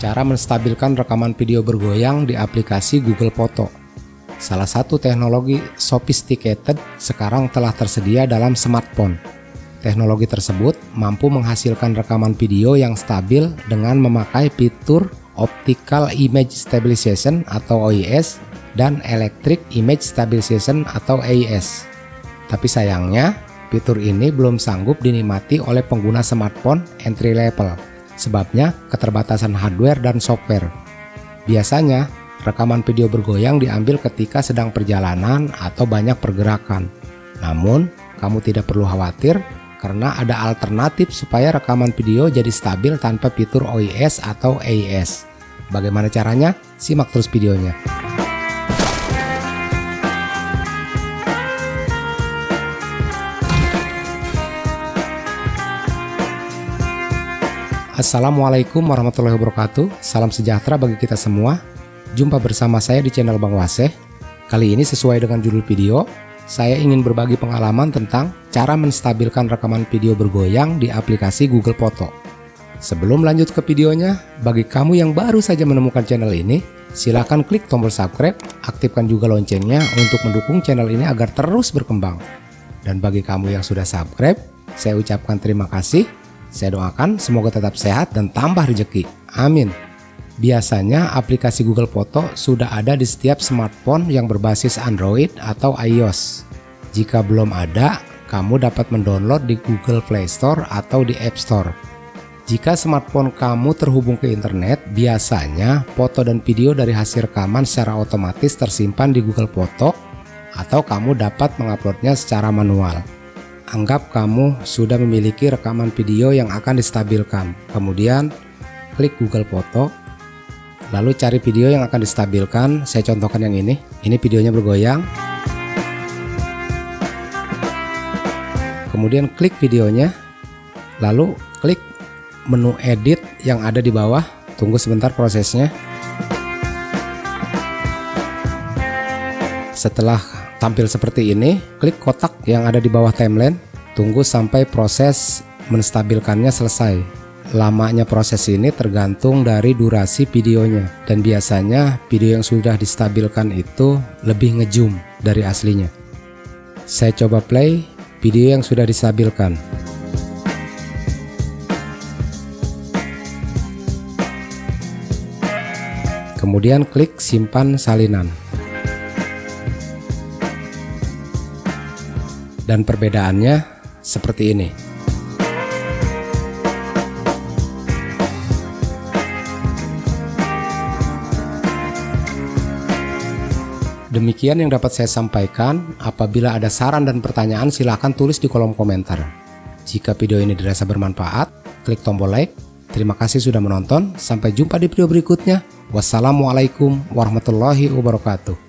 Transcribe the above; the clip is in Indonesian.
Cara menstabilkan rekaman video bergoyang di aplikasi Google Foto. Salah satu teknologi sophisticated sekarang telah tersedia dalam smartphone. Teknologi tersebut mampu menghasilkan rekaman video yang stabil dengan memakai fitur Optical Image Stabilization atau OIS dan Electric Image Stabilization atau AIS. Tapi sayangnya, fitur ini belum sanggup dinikmati oleh pengguna smartphone entry level, sebabnya keterbatasan hardware dan software. Biasanya, rekaman video bergoyang diambil ketika sedang perjalanan atau banyak pergerakan. Namun, kamu tidak perlu khawatir karena ada alternatif supaya rekaman video jadi stabil tanpa fitur OIS atau AIS. Bagaimana caranya? Simak terus videonya. Assalamualaikum warahmatullahi wabarakatuh. Salam sejahtera bagi kita semua. Jumpa bersama saya di channel Bang Waseh. Kali ini sesuai dengan judul video, saya ingin berbagi pengalaman tentang cara menstabilkan rekaman video bergoyang di aplikasi Google Foto. Sebelum lanjut ke videonya, bagi kamu yang baru saja menemukan channel ini, silakan klik tombol subscribe, aktifkan juga loncengnya untuk mendukung channel ini agar terus berkembang. Dan bagi kamu yang sudah subscribe, saya ucapkan terima kasih. Saya doakan semoga tetap sehat dan tambah rezeki. Amin. Biasanya aplikasi Google Foto sudah ada di setiap smartphone yang berbasis Android atau iOS. Jika belum ada, kamu dapat mendownload di Google Play Store atau di App Store. Jika smartphone kamu terhubung ke internet, biasanya foto dan video dari hasil rekaman secara otomatis tersimpan di Google Foto atau kamu dapat menguploadnya secara manual. Anggap kamu sudah memiliki rekaman video yang akan distabilkan. Kemudian klik Google Foto, lalu cari video yang akan distabilkan. Saya contohkan yang ini. Ini videonya bergoyang. Kemudian klik videonya, lalu klik menu edit yang ada di bawah. Tunggu sebentar prosesnya. Setelah tampil seperti ini, klik kotak yang ada di bawah timeline. Tunggu sampai proses menstabilkannya selesai. Lamanya proses ini tergantung dari durasi videonya, dan biasanya video yang sudah distabilkan itu lebih ngezoom dari aslinya. Saya coba play video yang sudah distabilkan. Kemudian klik simpan salinan. Dan perbedaannya seperti ini. Demikian yang dapat saya sampaikan. Apabila ada saran dan pertanyaan, silahkan tulis di kolom komentar. Jika video ini dirasa bermanfaat, klik tombol like. Terima kasih sudah menonton. Sampai jumpa di video berikutnya. Wassalamualaikum warahmatullahi wabarakatuh.